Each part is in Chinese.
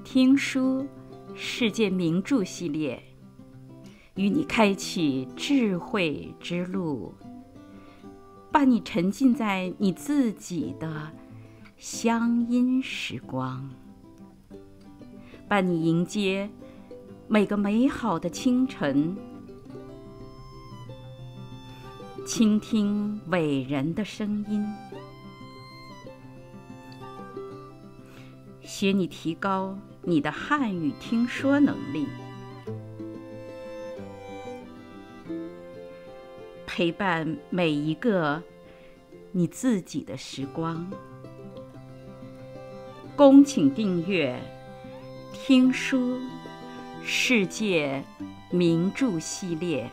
听书世界名著系列，与你开启智慧之路，把你沉浸在你自己的乡音时光，把你迎接每个美好的清晨，倾听伟人的声音，学你提高你的汉语听说能力，陪伴每一个你自己的时光。恭请订阅听书世界名著系列。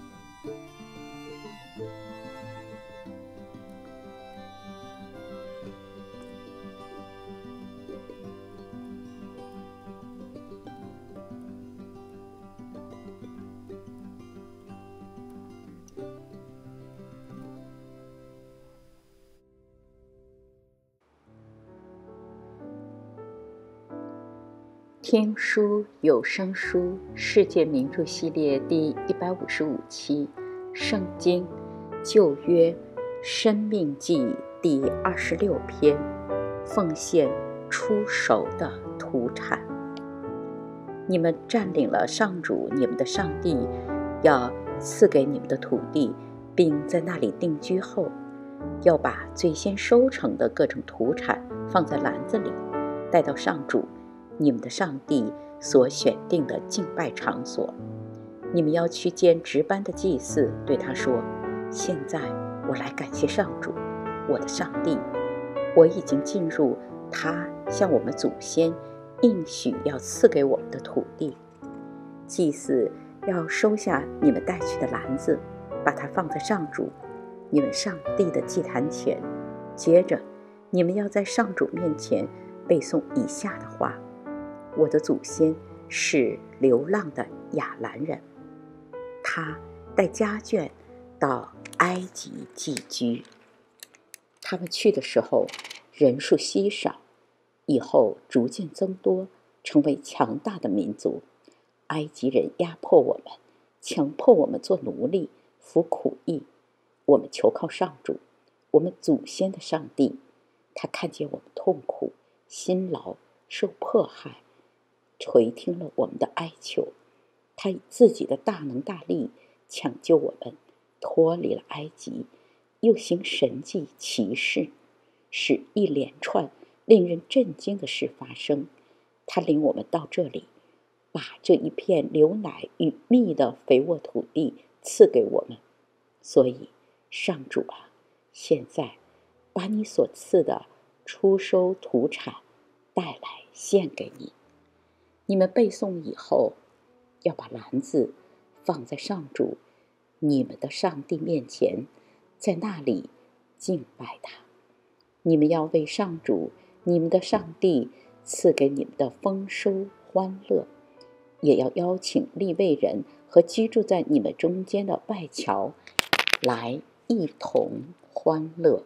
听书有声书世界名著系列第155期，圣经旧约申命记第26篇，奉献出熟的土产。你们占领了上主你们的上帝要赐给你们的土地，并在那里定居后，要把最先收成的各种土产放在篮子里，带到上主你们的上帝所选定的敬拜场所。你们要去见值班的祭司，对他说：现在我来感谢上主我的上帝，我已经进入他向我们祖先应许要赐给我们的土地。祭司要收下你们带去的篮子，把它放在上主你们上帝的祭坛前。接着你们要在上主面前背诵以下的话：我的祖先是流浪的亚兰人，他带家眷到埃及寄居。他们去的时候人数稀少，以后逐渐增多，成为强大的民族。埃及人压迫我们，强迫我们做奴隶，服苦役。我们求靠上主我们祖先的上帝，他看见我们痛苦辛劳受迫害，垂听了我们的哀求。他以自己的大能大力抢救我们脱离了埃及，又行神迹奇事，使一连串令人震惊的事发生。他领我们到这里，把这一片流奶与蜜的肥沃土地赐给我们。所以上主啊，现在把你所赐的初收土产带来献给你。你们背诵以后，要把篮子放在上主你们的上帝面前，在那里敬拜他。你们要为上主你们的上帝赐给你们的丰收欢乐，也要邀请利未人和居住在你们中间的外侨来一同欢乐。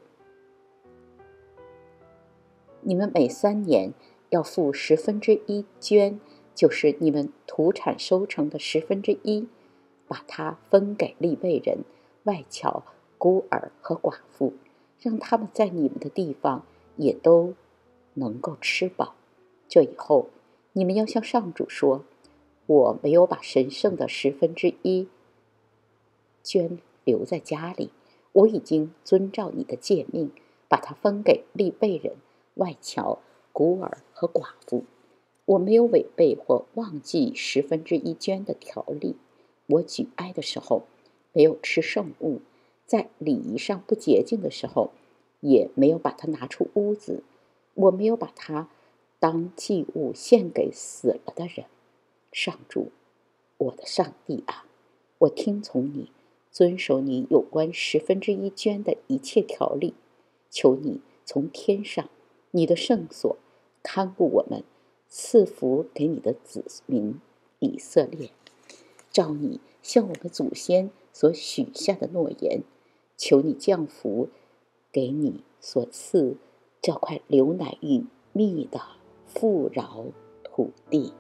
你们每3年要付1/10捐，就是你们土产收成的1/10，把它分给利未人、外侨、孤儿和寡妇，让他们在你们的地方也都能够吃饱。这以后你们要向上主说：我没有把神圣的1/10捐留在家里，我已经遵照你的诫命，把它分给利未人、外侨、孤儿和寡妇。我没有违背或忘记1/10捐的条例。我举哀的时候没有吃圣物，在礼仪上不洁净的时候也没有把它拿出屋子。我没有把它当祭物献给死了的人。上主我的上帝啊，我听从你，遵守你有关1/10捐的一切条例。求你从天上你的圣所看顾我们，赐福给你的子民以色列，照你向我们祖先所许下的诺言。求你降福给你所赐这块流奶与蜜的富饶土地。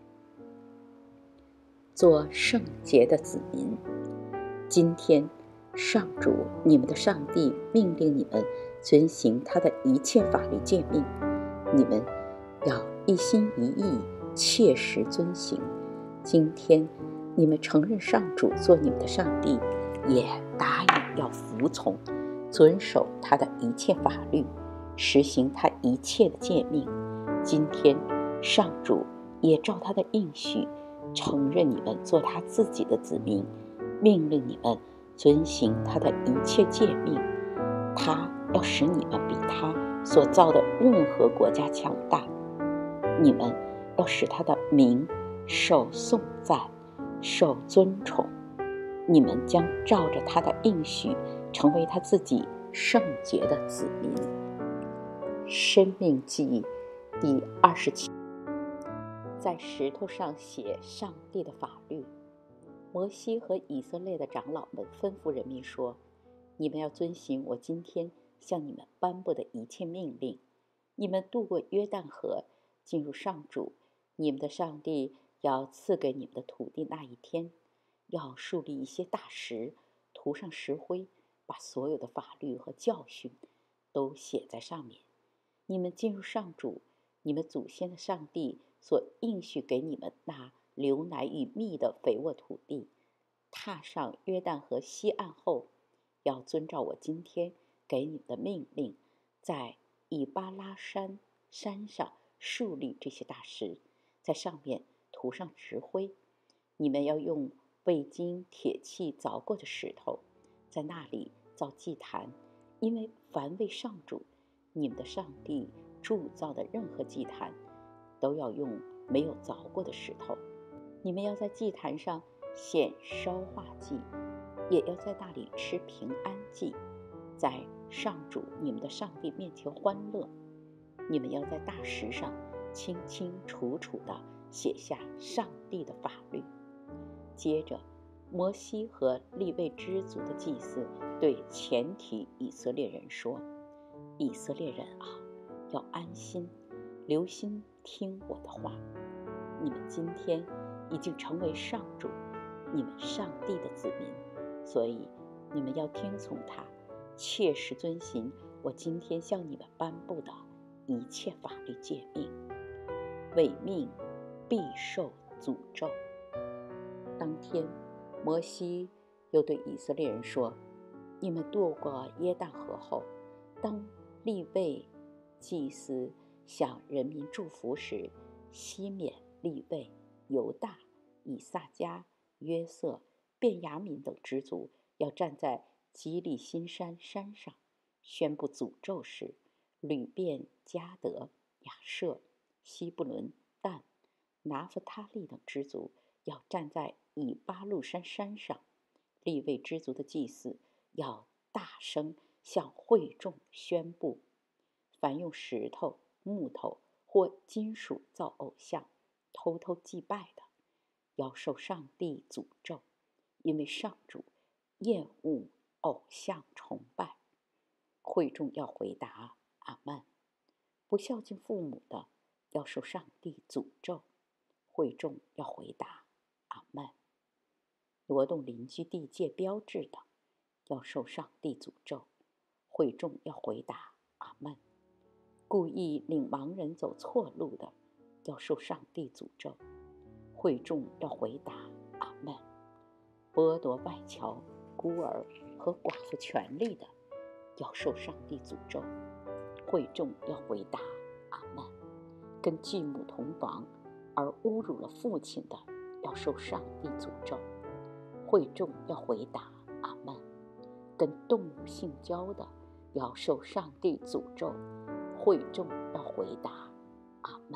做圣洁的子民。今天，上主你们的上帝命令你们遵行他的一切法律诫命，你们要一心一意切实遵行。今天你们承认上主做你们的上帝，也答应要服从遵守他的一切法律，实行他一切的诫命。今天上主也照他的应许承认你们做他自己的子民，命令你们遵行他的一切诫命。他要使你们比他所造的任何国家强大，你们要使他的名受颂赞，受尊崇。你们将照着他的应许成为他自己圣洁的子民。申命记第27，在石头上写上帝的法律。摩西和以色列的长老们吩咐人民说，你们要遵行我今天向你们颁布的一切命令。你们渡过约旦河，进入上主你们的上帝要赐给你们的土地那一天，要树立一些大石，涂上石灰，把所有的法律和教训都写在上面。你们进入上主你们祖先的上帝所应许给你们那流奶与蜜的肥沃土地，踏上约旦河西岸后，要遵照我今天给你们的命令，在以巴拉山上树立这些大石，在上面涂上石灰。你们要用未经铁器凿过的石头，在那里造祭坛，因为凡为上主你们的上帝铸造的任何祭坛，都要用没有凿过的石头。你们要在祭坛上献烧化祭，也要在那里吃平安祭，在上主你们的上帝面前欢乐。你们要在大石上清清楚楚地写下上帝的法律。接着，摩西和利未支族的祭司对全体以色列人说，以色列人啊，要安心，留心听我的话。你们今天已经成为上主你们上帝的子民，所以你们要听从他，切实遵行我今天向你们颁布的一切法律诫命。违命必受诅咒。当天，摩西又对以色列人说，你们渡过约旦河后，当利未祭司向人民祝福时，西缅、利未、犹大、以萨迦、约瑟、便雅悯等支族要站在基利新山上宣布诅咒时，吕便、迦得、亚设、西布伦、但、拿弗他利等支族要站在以巴路山上。利未支族的祭司要大声向会众宣布，凡用石头、木头或金属造偶像偷偷祭拜的，要受上帝诅咒，因为上主厌恶偶像崇拜。会众要回答阿们。不孝敬父母的，要受上帝诅咒。会众要回答阿们。挪动邻居地界标志的，要受上帝诅咒。会众要回答阿们。故意领盲人走错路的，要受上帝诅咒。会众要回答阿们。剥夺外侨、孤儿和寡妇权利的，要受上帝诅咒。会众要回答阿们。跟继母同房而侮辱了父亲的，要受上帝诅咒。会众要回答阿们。跟动物性交的，要受上帝诅咒。会众要回答阿们。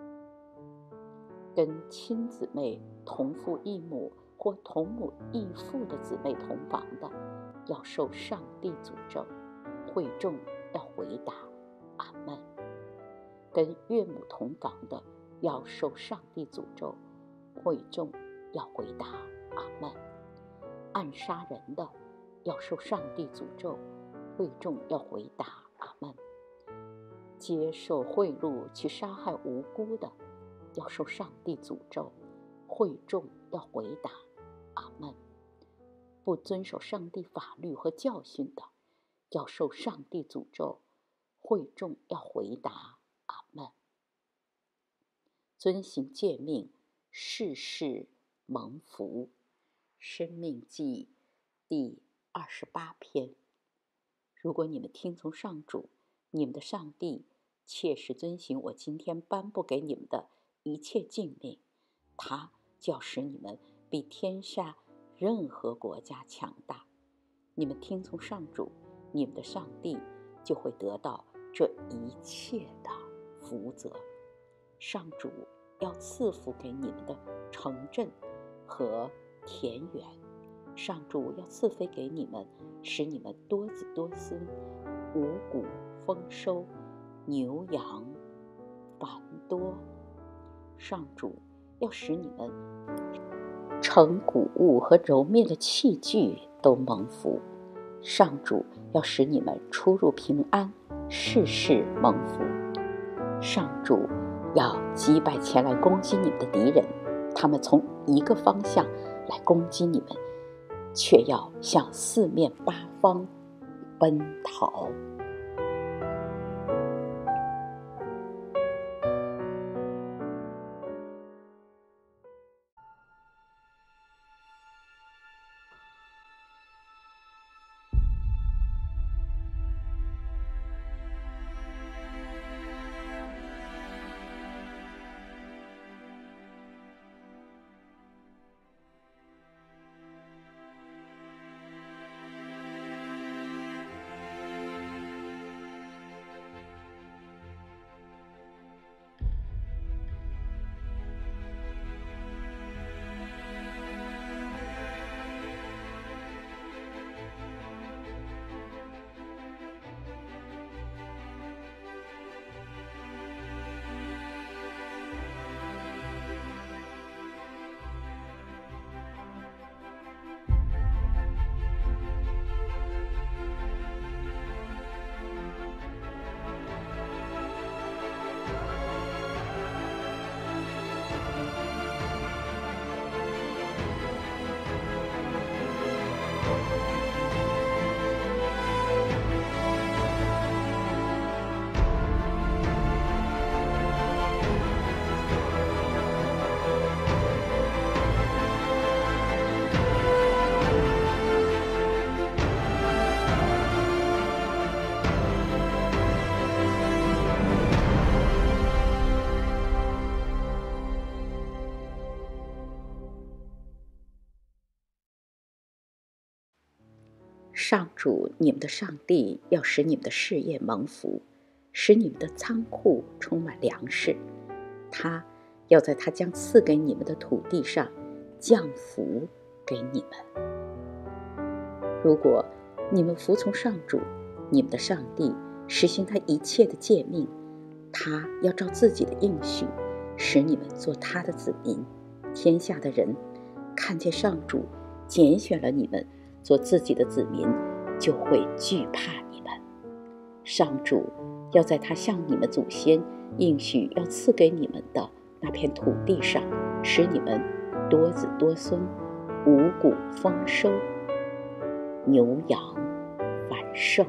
跟亲姊妹同父异母或同母异父的姊妹同房的，要受上帝诅咒。会众要回答阿们。跟岳母同房的，要受上帝诅咒。会众要回答阿们。暗杀人的，要受上帝诅咒。会众要回答阿们。接受贿赂去杀害无辜的， 要受上帝诅咒，会众要回答阿们。不遵守上帝法律和教训的，要受上帝诅咒，会众要回答阿们。遵行诫命，世世蒙福。申命记第28篇。如果你们听从上主，你们的上帝，切实遵行我今天颁布给你们的一切禁令，他就要使你们比天下任何国家强大。你们听从上主，你们的上帝，就会得到这一切的福泽。上主要赐福给你们的城镇和田园，上主要赐福给你们，使你们多子多孙，五谷丰收，牛羊繁多。上主要使你们盛谷物和揉面的器具都蒙福。上主要使你们出入平安，事事蒙福。上主要击败前来攻击你们的敌人，他们从一个方向来攻击你们，却要向四面八方奔逃。上主你们的上帝要使你们的事业蒙福，使你们的仓库充满粮食。他要在他将赐给你们的土地上降福给你们。如果你们服从上主你们的上帝，实行他一切的诫命，他要照自己的应许使你们做他的子民。天下的人看见上主拣选了你们做自己的子民，就会惧怕你们。上主要在他向你们祖先应许要赐给你们的那片土地上，使你们多子多孙，五谷丰收，牛羊繁盛。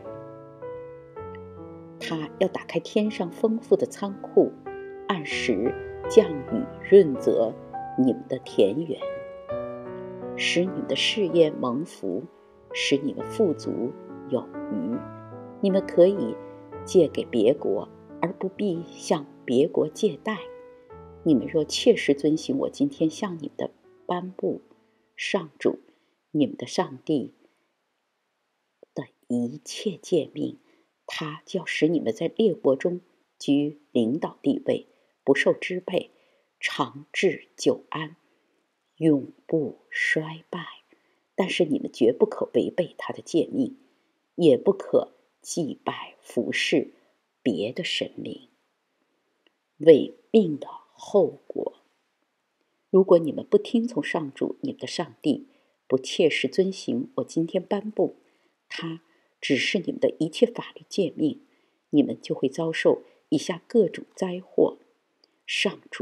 他要打开天上丰富的仓库，按时降雨润泽你们的田园，使你们的事业蒙福，使你们富足有余。你们可以借给别国，而不必向别国借贷。你们若切实遵行我今天向你们的颁布，上主你们的上帝的一切诫命，他就要使你们在列国中居领导地位，不受支配，长治久安，永不衰败。但是你们绝不可违背他的诫命，也不可祭拜服侍别的神明。违命的后果，如果你们不听从上主你们的上帝，不切实遵行我今天颁布他指示你们的一切法律诫命，你们就会遭受以下各种灾祸。上主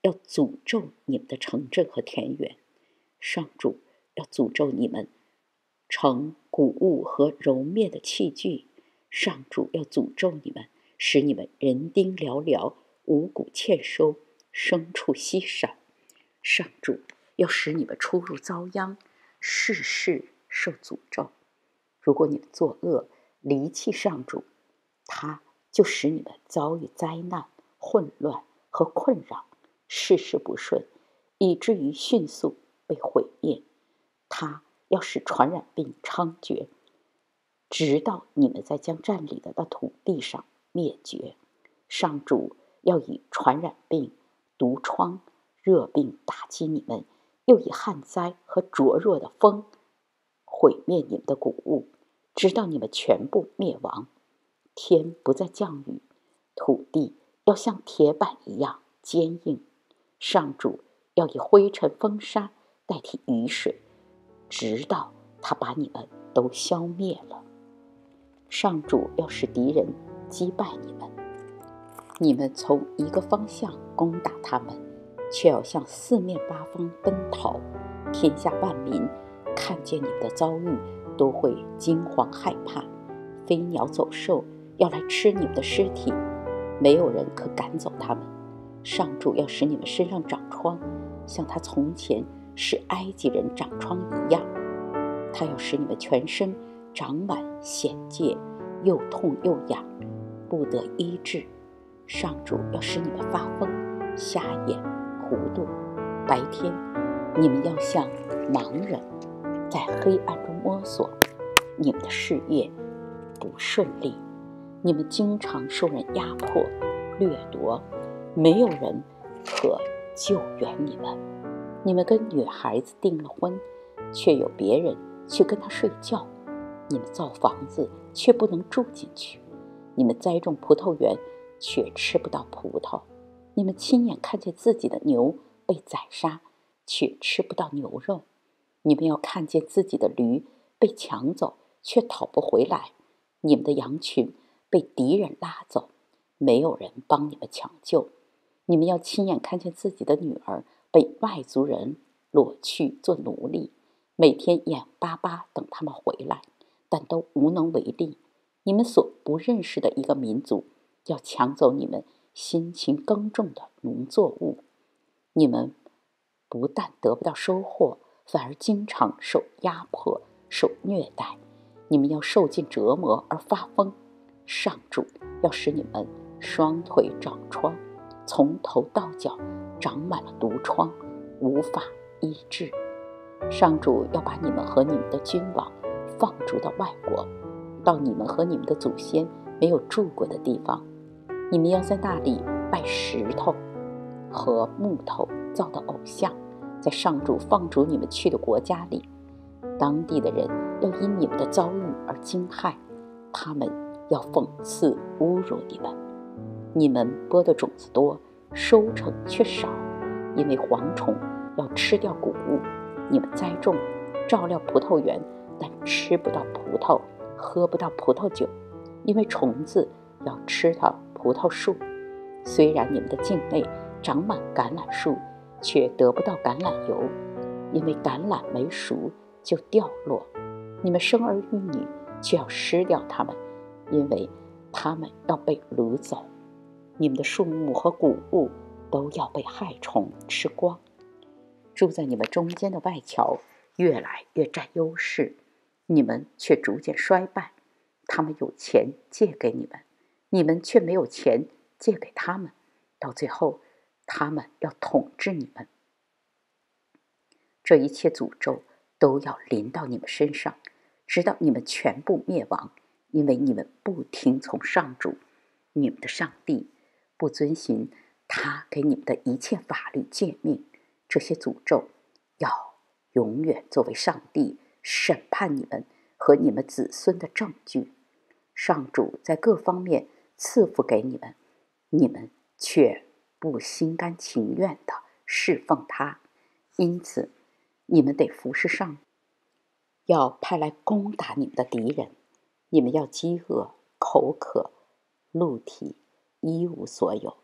要诅咒你们的城镇和田园，上主要诅咒你们盛谷物和揉面的器具，上主要诅咒你们，使你们人丁寥寥，五谷欠收，牲畜稀少。上主要使你们出入遭殃，事事受诅咒。如果你们作恶，离弃上主，他就使你们遭遇灾难、混乱和困扰，事事不顺，以至于迅速被毁灭。他要使传染病猖獗，直到你们在将占领的土地上灭绝。上主要以传染病、毒疮、热病打击你们，又以旱灾和灼热的风毁灭你们的谷物，直到你们全部灭亡。天不再降雨，土地要像铁板一样坚硬。上主要以灰尘风沙代替雨水，直到他把你们都消灭了。上主要使敌人击败你们，你们从一个方向攻打他们，却要向四面八方奔逃。天下万民看见你们的遭遇，都会惊惶害怕。飞鸟走兽要来吃你们的尸体，没有人可赶走他们。上主要使你们身上长疮，像他从前使埃及人长疮一样。他要使你们全身长满癣疥，又痛又痒，不得医治。上主要使你们发疯、瞎眼、糊涂。白天你们要像盲人，在黑暗中摸索，你们的事业不顺利，你们经常受人压迫、掠夺，没有人可救援你们。你们跟女孩子订了婚，却有别人去跟她睡觉。你们造房子，却不能住进去。你们栽种葡萄园，却吃不到葡萄。你们亲眼看见自己的牛被宰杀，却吃不到牛肉。你们要看见自己的驴被抢走，却讨不回来。你们的羊群被敌人拉走，没有人帮你们抢救。你们要亲眼看见自己的女儿被外族人掳去做奴隶，每天眼巴巴等他们回来，但都无能为力。你们所不认识的一个民族要抢走你们辛勤耕种的农作物，你们不但得不到收获，反而经常受压迫、受虐待。你们要受尽折磨而发疯。上主要使你们双腿长疮，从头到脚长满了毒疮，无法医治。上主要把你们和你们的君王放逐到外国，到你们和你们的祖先没有住过的地方。你们要在那里拜石头和木头造的偶像，在上主放逐你们去的国家里，当地的人要因你们的遭遇而惊骇，他们要讽刺侮辱你们。你们播的种子多，收成却少，因为蝗虫要吃掉谷物。你们栽种、照料葡萄园，但吃不到葡萄，喝不到葡萄酒，因为虫子要吃到葡萄树。虽然你们的境内长满橄榄树，却得不到橄榄油，因为橄榄没熟就掉落。你们生儿育女，却要失掉它们，因为它们要被掳走。你们的树木和谷物都要被害虫吃光。住在你们中间的外侨越来越占优势，你们却逐渐衰败。他们有钱借给你们，你们却没有钱借给他们。到最后，他们要统治你们。这一切诅咒都要临到你们身上，直到你们全部灭亡，因为你们不听从上主你们的上帝，不遵循他给你们的一切法律诫命。这些诅咒要永远作为上帝审判你们和你们子孙的证据。上主在各方面赐福给你们，你们却不心甘情愿地侍奉他，因此你们得服侍上主，要派来攻打你们的敌人。你们要饥饿、口渴、露体，一无所有，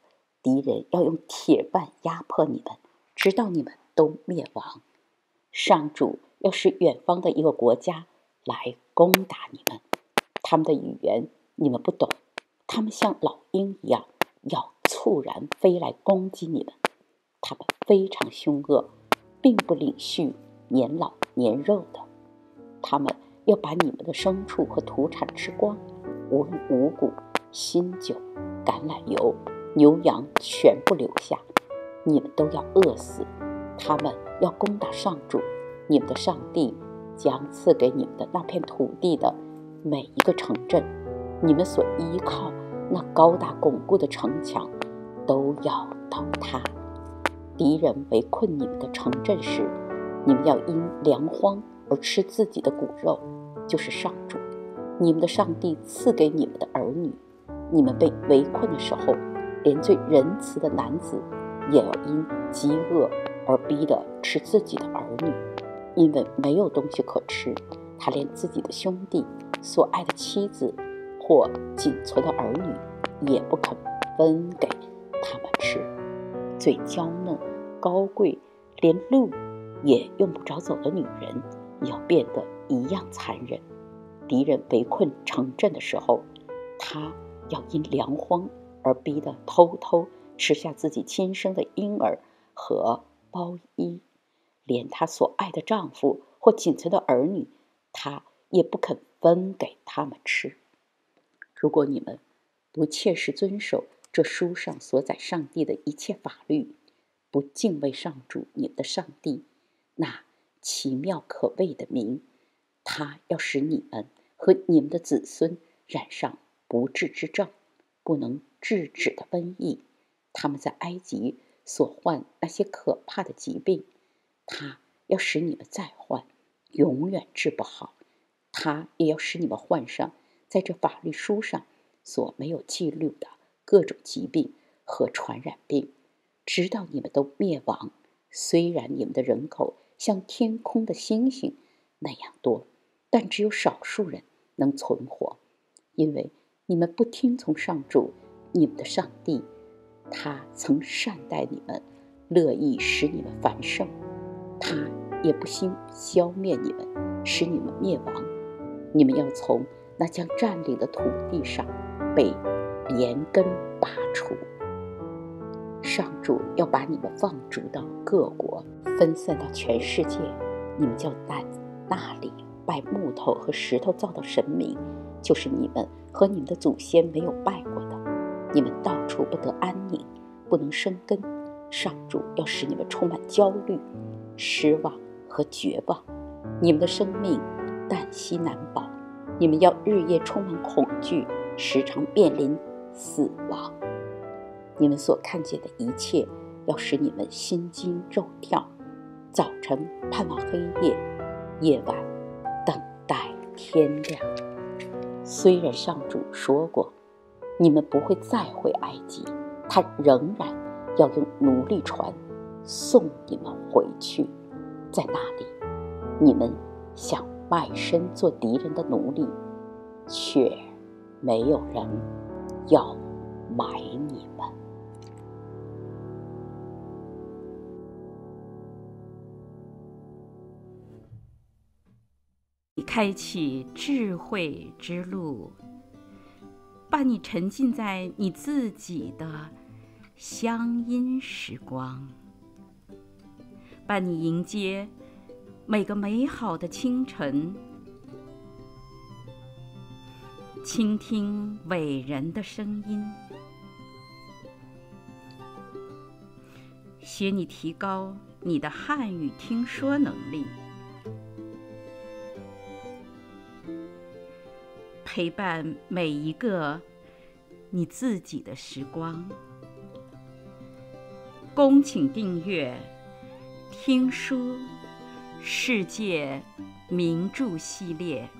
敌人要用铁腕压迫你们，直到你们都灭亡。上主要使远方的一个国家来攻打你们，他们的语言你们不懂，他们像老鹰一样要猝然飞来攻击你们。他们非常凶恶，并不领恤年老年幼的。他们要把你们的牲畜和土产吃光，无论五谷、新酒、橄榄油、牛羊全部留下，你们都要饿死。他们要攻打上主你们的上帝将赐给你们的那片土地的每一个城镇，你们所依靠那高大巩固的城墙都要倒塌。敌人围困你们的城镇时，你们要因粮荒而吃自己的骨肉，就是上主你们的上帝赐给你们的儿女。你们被围困的时候，连最仁慈的男子也要因饥饿而逼得吃自己的儿女，因为没有东西可吃，他连自己的兄弟所爱的妻子或仅存的儿女也不肯分给他们吃。最娇嫩高贵，连路也用不着走的女人也要变得一样残忍。敌人围困城镇的时候，他要因粮荒而逼得偷偷吃下自己亲生的婴儿和包衣，连她所爱的丈夫或仅存的儿女，她也不肯分给他们吃。如果你们不切实遵守这书上所载上帝的一切法律，不敬畏上主你们的上帝，那奇妙可畏的名，他要使你们和你们的子孙染上不治之症，不能制止的瘟疫。他们在埃及所患那些可怕的疾病，他要使你们再患，永远治不好。他也要使你们患上在这法律书上所没有记录的各种疾病和传染病，直到你们都灭亡。虽然你们的人口像天空的星星那样多，但只有少数人能存活，因为你们不听从上主你们的上帝。他曾善待你们，乐意使你们繁盛，他也不心消灭你们，使你们灭亡。你们要从那将占领的土地上被连根拔除。上主要把你们放逐到各国，分散到全世界。你们就在那里拜木头和石头造的神明，就是你们和你们的祖先没有拜过的。你们到处不得安宁，不能生根。上主要使你们充满焦虑、失望和绝望，你们的生命旦夕难保。你们要日夜充满恐惧，时常面临死亡。你们所看见的一切要使你们心惊肉跳，早晨盼望黑夜，夜晚等待天亮。虽然上主说过你们不会再回埃及，他仍然要用奴隶船送你们回去。在那里，你们想卖身做敌人的奴隶，却没有人要买你们。 开启智慧之路，把你沉浸在你自己的乡音时光，把你迎接每个美好的清晨，倾听伟人的声音，学你提高你的汉语听说能力，陪伴每一个你自己的时光。恭请订阅听书世界名著系列。